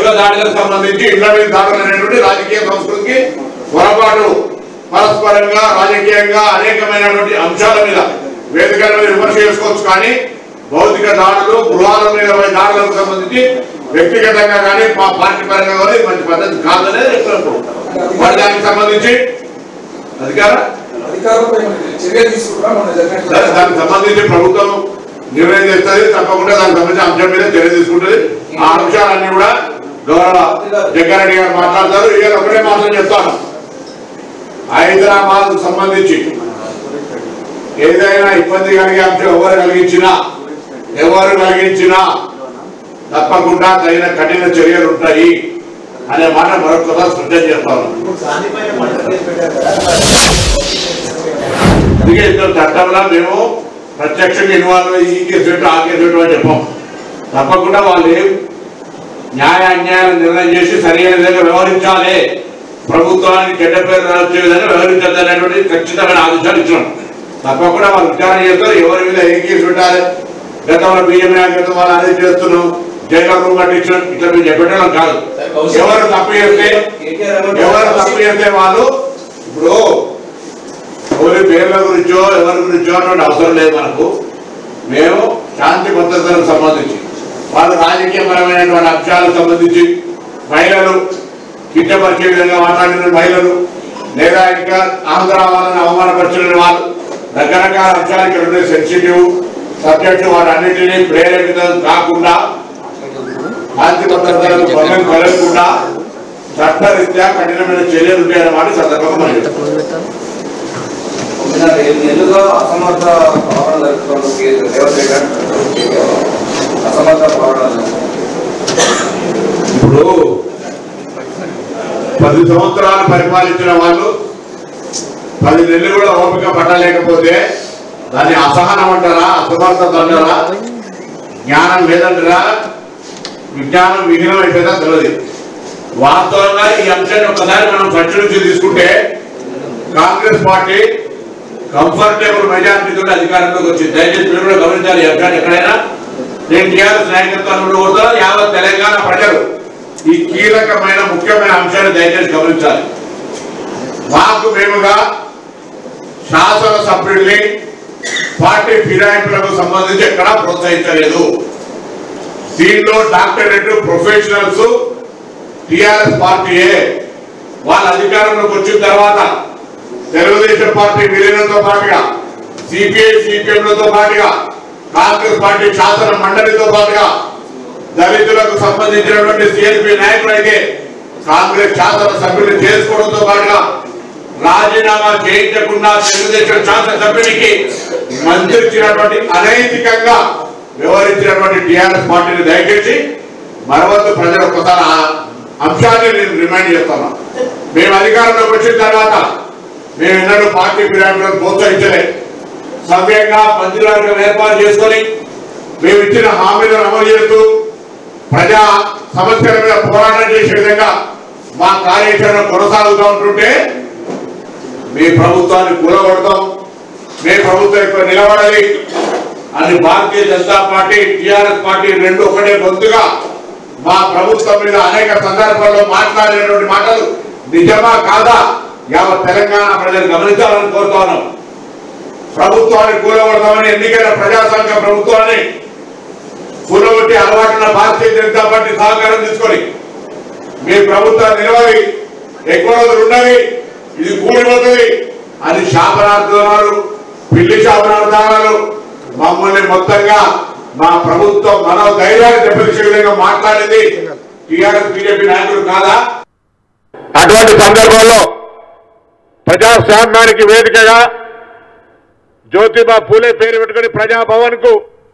భౌతిక దాడులకు సంబంధించి ఇళ్ల మీద దాడులు అనేటువంటి రాజకీయ సంస్కృతికి పొరపాటు పరస్పరంగా రాజకీయంగా అనేకమైనటువంటి అంశాల మీద వేదికల మీద విమర్శ చేసుకోవచ్చు. కానీ భౌతిక దాడులు గృహాల మీద దాడులకు సంబంధించి వ్యక్తిగతంగా కానీ పార్టీ పరంగా కానీ మంచి పద్ధతి కాదనేది చెప్తున్నప్పుడు మరి దానికి సంబంధించి దానికి సంబంధించి ప్రభుత్వం నిర్ణయం చేస్తుంది. తప్పకుండా దానికి సంబంధించిన అంశం మీద చర్య తీసుకుంటుంది. ఆ అంశాలన్నీ కూడా గౌరవ జగ్గారెడ్డి గారు మాట్లాడతారు. ఇవాళ ఒకటే మాత్రం చెప్తాను, హైదరాబాద్ సంబంధించి ఏదైనా ఇబ్బంది కలిగే అంశం ఎవరు కలిగించినా తప్పకుండా తగిన కఠిన చర్యలు ఉంటాయి అనే మాట మరొకసారి స్పష్టం చేస్తాను. అందుకే చట్టంలో మేము ప్రత్యక్షంగా ఇన్వాల్వ్ అయ్యి ఈ కేసు పెట్టు ఆ కేసు పెట్టు అని చెప్పాం. తప్పకుండా వాళ్ళు న్యాయ అన్యాయాలను నిర్ణయం చేసి సరైన విధంగా వ్యవహరించాలి, ప్రభుత్వానికి చెడ్డ పేరు వచ్చే విధంగా వ్యవహరించాలి అనేటువంటి ఖచ్చితమైన ఆదేశాలు ఇచ్చినాం. తప్పకుండా వాళ్ళు విచారణ చేస్తారు. ఎవరి మీద ఏ కేసు పెట్టాలి, గతంలో బియ్యం నాయకత్వం వాళ్ళు అనేది చేస్తున్నాం, జైలు రూమ్ కట్టించడం ఇట్లా మీరు చెప్పడం కాదు. ఎవరు తప్పు చేస్తే వాళ్ళు ఇప్పుడు ఎవరి పేర్ల గురించో ఎవరి గురించో అటువంటి అవసరం లేదు మనకు. మేము శాంతి భద్రతలకు సంబంధించి వాళ్ళు రాజకీయపరమైనటువంటి అంశాలకు సంబంధించి మహిళలు కించపరిచే విధంగా మాట్లాడిన మహిళలు లేదా ఇంకా ఆంధ్ర వాళ్ళని అవమానపరిచిన వాళ్ళు రకరకాల అంశాలు ఇక్కడ ఉండే సెన్సిటివ్ సబ్జెక్టు వాటన్నిటినీ ప్రేరేపితం కాకుండా శాంతి భద్రతలకు భంగం కలగకుండా చట్టరీత్యా కఠినమైన చర్యలు ఉంటాయన్న మాట సందర్భంగా మనం అసమర్థ పాలన ఇప్పుడు 10 సంవత్సరాలు పరిపాలించిన వాళ్ళు 10 నెలలు కూడా ఓపిక పట్టలేకపోతే దాన్ని అసహనం అంటారా, అసమర్థత అంటారా, జ్ఞానం లేదంటారా, విజ్ఞానం విహీనం అయిపోయిందా తెలియదు. వాస్తవంగా ఈ అంశాన్ని ఒకసారి మనం చర్చ నుంచి తీసుకుంటే కాంగ్రెస్ పార్టీ కంఫర్టబుల్ మెజారిటీతో అధికారంలోకి వచ్చింది. దయచేసి మీరు కూడా గమనించాలి. ఈ అంశాన్ని ఎక్కడైనా నేను టీఆర్ఎస్ నాయకత్వాన్ని కూడా యావత్ తెలంగాణ ప్రజలు ఈ కీలకమైన ముఖ్యమైన అంశాన్ని దయచేసి గమనించాలి. మేముగా శాసనసభ్యుల్ని పార్టీ ఫిరాయింపులకు సంబంధించి ఎక్కడా ప్రోత్సహించలేదు. దీనిలో డాక్టరేట్ ప్రొఫెషనల్స్ టీఆర్ఎస్ పార్టీయే. వాళ్ళ అధికారంలోకి వచ్చిన తర్వాత తెలుగుదేశం పార్టీ విలీనంతో పాటుగా సిపిఐ సిపిఎంలతో పాటుగా కాంగ్రెస్ పార్టీ శాసన మండలితో పాటుగా దళితులకు సంబంధించినటువంటి సిఎల్పి నాయకులు అయితే కాంగ్రెస్ శాసన సభ్యులు చేసుకోవడంతో పాటుగా రాజీనామా చేయించకుండా తెలుగుదేశం శాసనసభ్యునికి మంత్రించినటువంటి అనైతికంగా వ్యవహరించినటువంటి టీఆర్ఎస్ పార్టీని దయచేసి మరొక ప్రజలు ఒక్కసారి అంశాన్ని నేను రిమైండ్ చేస్తున్నాను. మేము అధికారంలోకి వచ్చిన తర్వాత మేము ఎన్నడూ పార్టీ ఫిరాయింపులను ప్రోత్సహించలే. సవ్యంగా మంత్రివర్గం ఏర్పాటు చేసుకొని మేము ఇచ్చిన హామీలను అమలు చేస్తూ ప్రజా సమస్యల మీద పోరాటం చేసే విధంగా మా కార్యాచరణ కొనసాగుతూ ఉంటుంటే మీ ప్రభుత్వాన్ని కూలగొడతాం, మీ ప్రభుత్వం ఇక్కడ నిలబడాలి అని భారతీయ జనతా పార్టీ టీఆర్ఎస్ పార్టీ రెండు ఒకటే గొంతుగా మా ప్రభుత్వం మీద అనేక సందర్భాల్లో మాట్లాడినటువంటి మాటలు నిజమా కాదా యావత్ తెలంగాణ ప్రజలు గమనించాలని కోరుతాను. ప్రభుత్వాన్ని కూలగొడతామని ఎన్నికైన ప్రజాసంఘ ప్రభుత్వాన్ని కూలగొట్టి అలవాటున్న భారతీయ జనతా పార్టీ సహకారం తీసుకొని మీ ప్రభుత్వాన్ని నిలవాలి, ఎక్కువ రోజులు ఉన్నవి, ఇది కూలిపోతుంది అని శాపనార్థాలు పిల్లి శాపనార్థాలు మమ్మల్ని మొత్తంగా మా ప్రభుత్వం మనో ధైర్యాన్ని దెబ్బతీసే విధంగా మాట్లాడింది టీఆర్ఎస్ బీజేపీ నాయకులు కాదా? అటువంటి సందర్భంలో ప్రజాస్వామ్యానికి వేదికగా జ్యోతిబా పూలే పేరు పెట్టుకుని ప్రజాభవన్ కు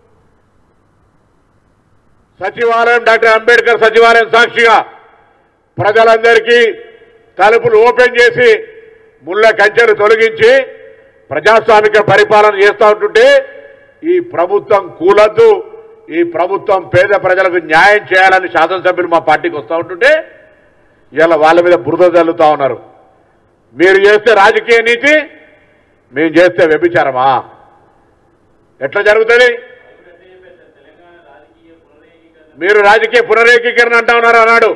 సచివాలయం డాక్టర్ అంబేద్కర్ సచివాలయం సాక్షిగా ప్రజలందరికీ తలుపులు ఓపెన్ చేసి ముళ్ళ కంచెను తొలగించి ప్రజాస్వామిక పరిపాలన చేస్తూ ఉంటుంటే ఈ ప్రభుత్వం కూలద్దు, ఈ ప్రభుత్వం పేద ప్రజలకు న్యాయం చేయాలని శాసనసభ్యులు మా పార్టీకి వస్తూ ఉంటుంటే ఇలా వాళ్ళ మీద బురద జల్లుతా ఉన్నారు. మీరు చేస్తే రాజకీయ నీతి, మేము చేస్తే వ్యభిచారమా? ఎట్లా జరుగుతుంది? మీరు రాజకీయ పునరేకీకరణ అంటా ఉన్నారు అన్నాడు.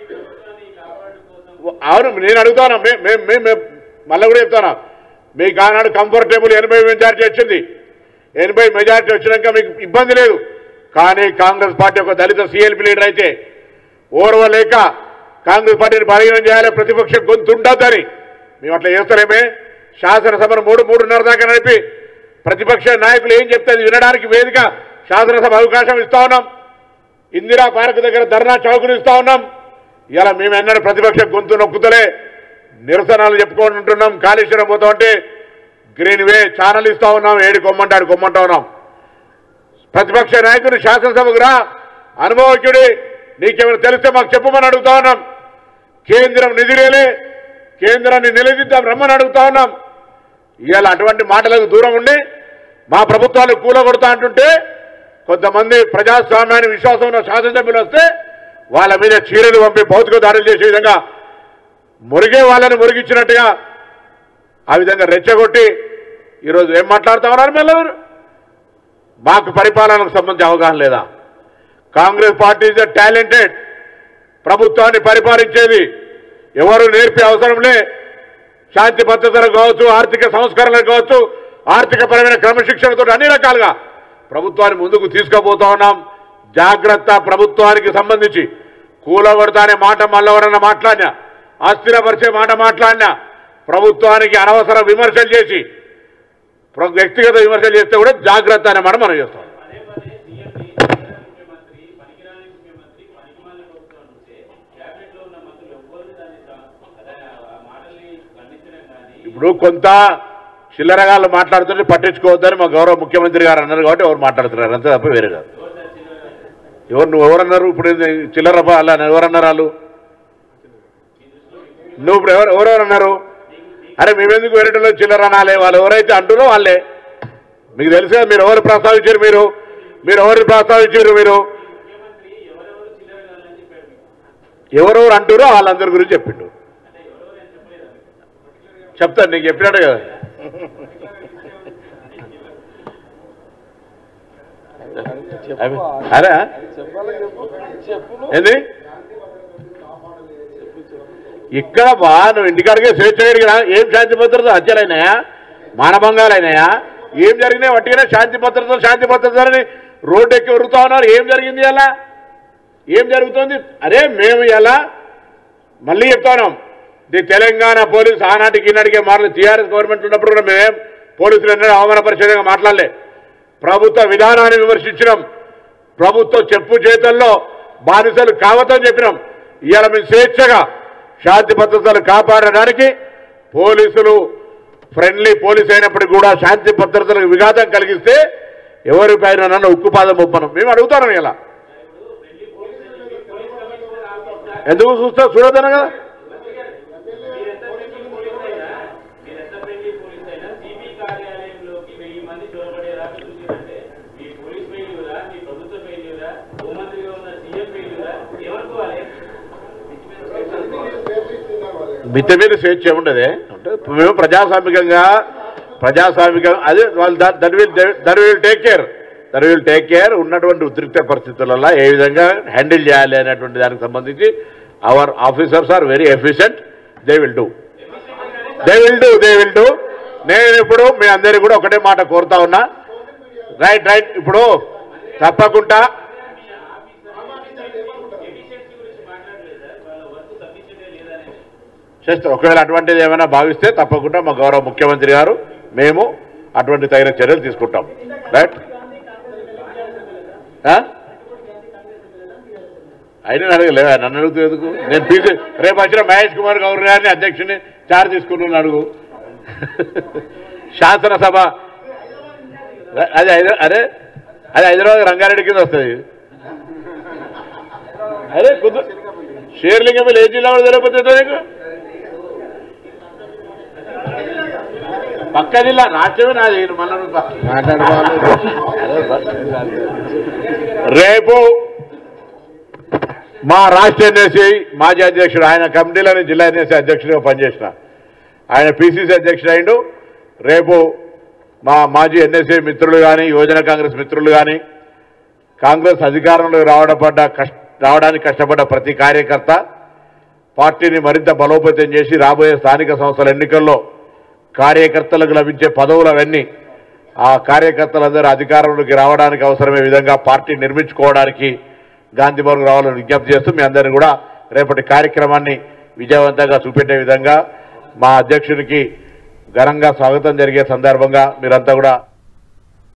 అవును, నేను అడుగుతాను, మళ్ళీ కూడా చెప్తాను, మీకు ఆనాడు కంఫర్టబుల్ 80 మెజార్టీ వచ్చింది. 80 మెజార్టీ వచ్చినాక మీకు ఇబ్బంది లేదు. కానీ కాంగ్రెస్ పార్టీ ఒక దళిత సిఎల్పి లీడర్ అయితే ఓర్వలేక కాంగ్రెస్ పార్టీని బలహీనం చేయాలి, ప్రతిపక్ష గొంతు ఉండొద్దని మేము అట్లా చేస్తలేమే. శాసనసభను 3-3:30 దాకా నడిపి ప్రతిపక్ష నాయకులు ఏం చెప్తే వినడానికి వేదిక శాసనసభ అవకాశం ఇస్తా ఉన్నాం. ఇందిరా పార్క్ దగ్గర ధర్నా చౌకులు ఇస్తా ఉన్నాం. ఇలా మేము ఎన్నడూ ప్రతిపక్ష గొంతు నొక్కుతలే నిరసనలు చెప్పుకుంటున్నాం. కాళేశ్వరం పోతా ఉంటే గ్రీన్ వే ఛానల్ ఇస్తా ఉన్నాం. ఏడు కొమ్మంటాడు కొమ్మంటా ఉన్నాం. ప్రతిపక్ష నాయకుడు శాసనసభకు రా, అనుభవజ్ఞుడి, నీకేమైనా తెలిస్తే మాకు చెప్పమని అడుగుతా ఉన్నాం. కేంద్రం నిధిరేలే, కేంద్రాన్ని నిలదీద్దాం రమ్మని అడుగుతా ఉన్నాం. ఇవాళ అటువంటి మాటలకు దూరం ఉండి మా ప్రభుత్వాలు కూలగొడతా అంటుంటే కొంతమంది ప్రజాస్వామ్యాన్ని విశ్వాసం ఉన్న శాసనసభ్యులు వస్తే వాళ్ళ మీద చీరలు పంపి భౌతిక దాడులు చేసే విధంగా మురిగే వాళ్ళని మురిగించినట్టుగా ఆ విధంగా రెచ్చగొట్టి ఈరోజు ఏం మాట్లాడుతా ఉన్నారు? మెల్లవరు మాకు పరిపాలనకు సంబంధించి అవగాహన లేదా? Congress party is talented. ప్రభుత్వాన్ని పరిపాలించేది ఎవరు నేర్పే అవసరంలే. శాంతి భద్రతలు కావచ్చు, ఆర్థిక సంస్కరణలు కావచ్చు, ఆర్థికపరమైన క్రమశిక్షణతో అన్ని రకాలుగా ప్రభుత్వాన్ని ముందుకు తీసుకుపోతా ఉన్నాం. జాగ్రత్త, ప్రభుత్వానికి సంబంధించి కూలగొడతా అనే మాట మళ్ళెవరన్నా మాట్లాడినా, అస్థిరపరిచే మాట మాట్లాడినా, ప్రభుత్వానికి అనవసర విమర్శలు చేసి వ్యక్తిగత విమర్శలు చేస్తే కూడా జాగ్రత్త అనే మాట మనం చేస్తాం. ఇప్పుడు కొంత చిల్లరగాళ్ళు మాట్లాడుతుంటే పట్టించుకోవద్దని మా గౌరవ ముఖ్యమంత్రి గారు అన్నారు కాబట్టి ఎవరు మాట్లాడుతున్నారు అంతే తప్ప వేరే కాదు. నువ్వు ఎవరన్నారు? ఇప్పుడు చిల్లర అలా ఎవరన్నారు? వాళ్ళు నువ్వు ఇప్పుడు ఎవరెవరన్నారు? అరే మేమెందుకు వేరేటలో చిల్లర అనాలే? వాళ్ళు ఎవరైతే అంటున్నారో వాళ్ళే. మీకు తెలుసా మీరు ఎవరు ప్రస్తావించారు? మీరు ఎవరిని ప్రస్తావించారు? మీరు ఎవరెవరు అంటారో వాళ్ళందరి గురించి చెప్పిండు. చెప్తాను, నీకు చెప్పినట్టు కదా. అరే ఏంది ఇక్కడ బా నువ్వు ఇంటికాడికే స్వేచ్ఛగా ఏం శాంతి భద్రత హత్యలైనాయా? మానభంగాలైనాయా? ఏం జరిగినాయి? వట్టిగానే శాంతి భద్రతని రోడ్డు ఎక్కి ఉరుకుతా ఉన్నారు. ఏం జరిగింది అలా? ఏం జరుగుతుంది? అరే మేము ఎలా మళ్ళీ చెప్తాం, తెలంగాణ పోలీసు ఆనాటికి ఈనాటికే మారలేదు. టీఆర్ఎస్ గవర్నమెంట్ ఉన్నప్పుడు కూడా మేమేం పోలీసులు ఎన్నడూ అవమానపరిచేదిగా మాట్లాడలే. ప్రభుత్వ విధానాన్ని విమర్శించినాం. ప్రభుత్వ చెప్పు చేతల్లో బానిసలు కావద్దని చెప్పినాం. ఇవాళ మేము స్వేచ్ఛగా శాంతి భద్రతలు కాపాడడానికి పోలీసులు ఫ్రెండ్లీ పోలీస్ అయినప్పటికీ కూడా శాంతి భద్రతలకు విఘాతం కలిగిస్తే ఎవరిపైన నన్ను ఉక్కుపాదం ఒప్పనం మేము అడుగుతాను. ఇలా ఎందుకు చూడొద్దన కదా? మిత్త మీద స్వేచ్ఛ ఉండదే అంటే మేము ప్రజాస్వామికంగా అదే వాళ్ళు దట్ విల్ టేక్ కేర్ ఉన్నటువంటి ఉద్రిక్త పరిస్థితులలో ఏ విధంగా హ్యాండిల్ చేయాలి అనేటువంటి దానికి సంబంధించి our officers are very efficient. They will do. నేను ఇప్పుడు మీ అందరికీ కూడా ఒకటే మాట కోరుతా ఉన్నా. రైట్ ఇప్పుడు తప్పకుండా చేస్తారు. ఒకవేళ అటువంటిది ఏమైనా భావిస్తే తప్పకుండా మా గౌరవ ముఖ్యమంత్రి గారు మేము అటువంటి తగిన చర్యలు తీసుకుంటాం. రైట్ అయినా అడగలేవా? నన్ను అడుగుతూ నేను రేపు వచ్చిన మహేష్ కుమార్ గౌర్ గారిని అధ్యక్షుని చార్జ్ తీసుకున్నాను అడుగు. శాసనసభ అది హైదరాబాద్ రంగారెడ్డి కింద వస్తుంది. అదే షేర్లింగం ఏ జిల్లా తెలియకపోతే నీకు పక్క జిల్లా రాష్ట్రమే నాది. రేపు మా రాష్ట్ర ఎన్ఎస్సీ మాజీ అధ్యక్షుడు, ఆయన కమిటీలోని జిల్లా ఎన్ఎస్సీ అధ్యక్షుడిగా పనిచేసిన ఆయన పిసిసి అధ్యక్షుడు అయిండు. రేపు మా మాజీ ఎన్ఎస్సీ మిత్రులు కానీ, యువజన కాంగ్రెస్ మిత్రులు కానీ, కాంగ్రెస్ అధికారంలోకి రావడానికి కష్టపడ్డ ప్రతి కార్యకర్త పార్టీని మరింత బలోపేతం చేసి రాబోయే స్థానిక సంస్థల ఎన్నికల్లో కార్యకర్తలకు లభించే పదవులు అవన్నీ ఆ కార్యకర్తలందరూ అధికారంలోకి రావడానికి అవసరమే విధంగా పార్టీ నిర్మించుకోవడానికి గాంధీ భవన్కు రావాలని విజ్ఞప్తి చేస్తూ మీ అందరినీ కూడా రేపటి కార్యక్రమాన్ని విజయవంతంగా చూపెట్టే విధంగా మా అధ్యక్షునికి ఘనంగా స్వాగతం జరిగే సందర్భంగా మీరంతా కూడా